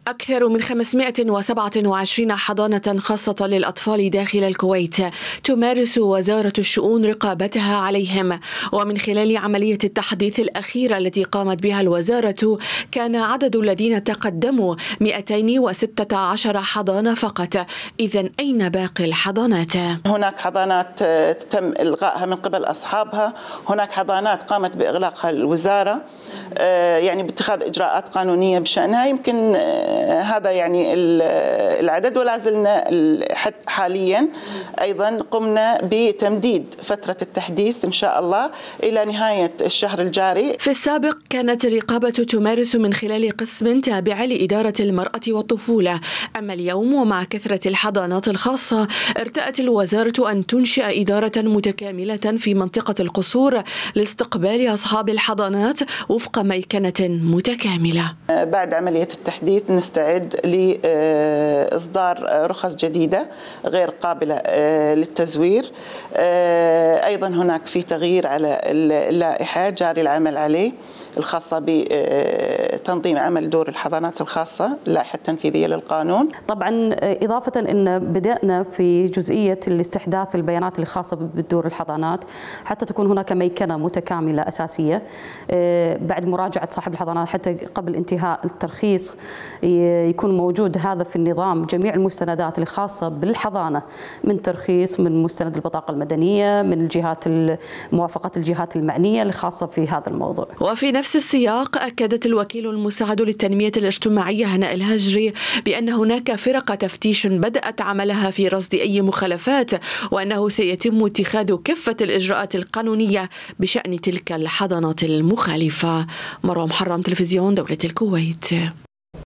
أكثر من 527 حضانة خاصة للأطفال داخل الكويت تمارس وزارة الشؤون رقابتها عليهم. ومن خلال عملية التحديث الأخيرة التي قامت بها الوزارة كان عدد الذين تقدموا 216 حضانة فقط. إذن أين باقي الحضانات؟ هناك حضانات تم إلغائها من قبل أصحابها، هناك حضانات قامت بإغلاقها الوزارة يعني باتخاذ إجراءات قانونية بشأنها. يمكن هذا يعني العدد، ولا زلنا حاليا أيضا قمنا بتمديد فترة التحديث إن شاء الله إلى نهاية الشهر الجاري. في السابق كانت الرقابة تمارس من خلال قسم تابع لإدارة المرأة والطفولة، أما اليوم ومع كثرة الحضانات الخاصة ارتأت الوزارة أن تنشئ إدارة متكاملة في منطقة القصور لاستقبال أصحاب الحضانات وفق ميكنة متكاملة. بعد عملية التحديث نستعد لإصدار رخص جديدة غير قابلة للتزوير. أيضا هناك في تغيير على اللائحة جاري العمل عليه الخاصة بتنظيم عمل دور الحضانات الخاصة، اللائحة التنفيذية للقانون. طبعا إضافة أن بدأنا في جزئية الاستحداث البيانات الخاصة بدور الحضانات حتى تكون هناك ميكنة متكاملة أساسية بعد مراجعة صاحب الحضانات حتى قبل انتهاء الترخيص يكون موجود هذا في النظام جميع المستندات الخاصة بالحضانة، من ترخيص، من مستند البطاقة المدنية، من الجهات موافقة الجهات المعنية الخاصة في هذا الموضوع. وفي نفس السياق أكدت الوكيل المساعد للتنمية الاجتماعية هناء الهجري بأن هناك فرق تفتيش بدأت عملها في رصد أي مخالفات، وأنه سيتم اتخاذ كافة الإجراءات القانونية بشأن تلك الحضانات المخالفة. مروة محرم، تلفزيون دولة الكويت.